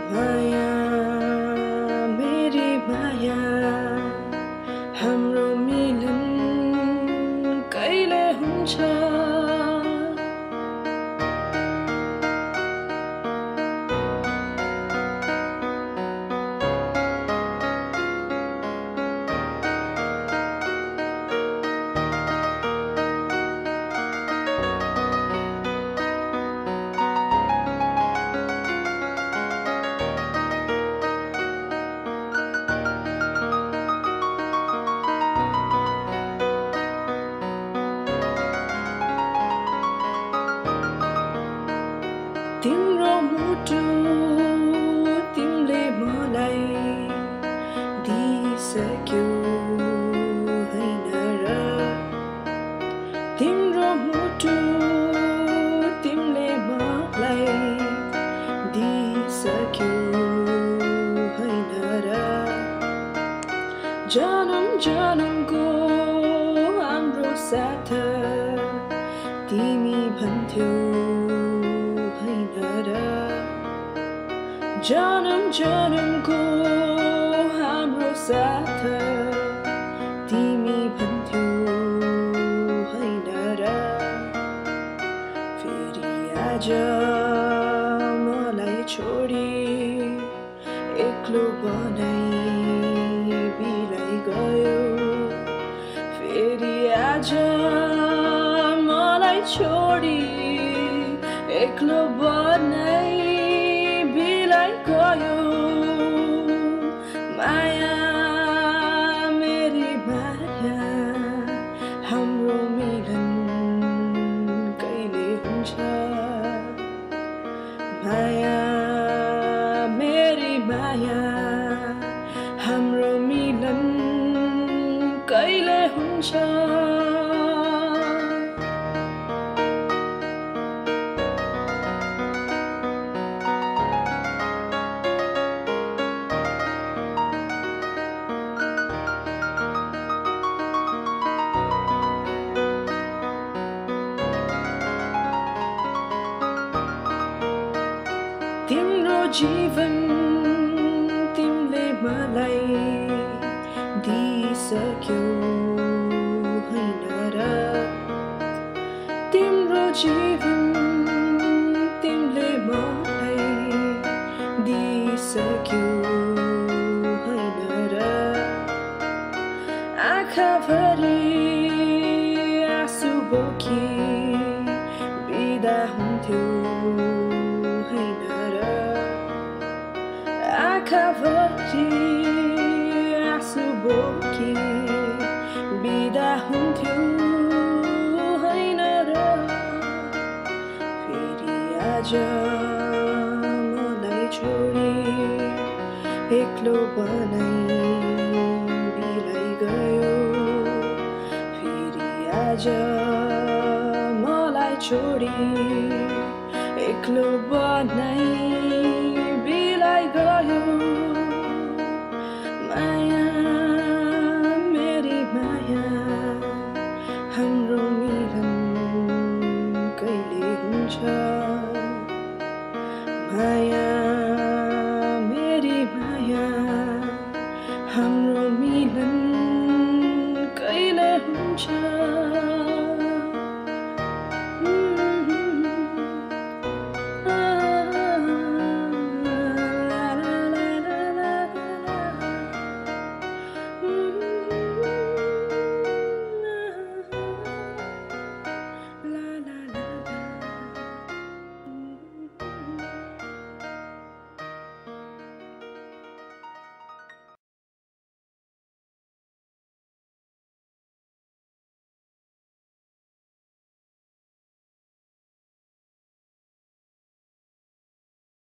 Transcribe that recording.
माया मेरी माया हाम्रो मिलन कहिले हुन्छ तिम्रो मुटु तिमीले मलाई दिइसक्यौ हैन र तिम्रो मुटु तिमीले मलाई दिइसक्यौ हैन र जन्म जन्मको हाम्रो साथ तिमी भन्थ्यौ जन्म जन्मको हाम्रो साथ तिमी भन्थ्यौ हैन र फेरि आज मलाई छोडी एक्लो बनाई बिलाई गयो फेरि आज मलाई छोडी एक्लो बनाई माया मेरी माया हाम्रो मिलन कहिले हुन्छ माया मेरी माया हाम्रो मिलन कहिले हुन्छ तिम्रो जीवन तिमीले मलाई दिइसक्यौ हैन र तिम्रो जीवन तिमीले मलाई दिइसक्यौ हैन र आँखाभरि आँसु बोकी बिदा हुन्थ्यौ आँखाभरि आँसु बोकी बिदा हुन्थ्यौ हैन र फेरि आज मलाई छोडी एक्लो बनाई बिलाई गयो फेरि आज मलाई छोडी एक्लो बनाई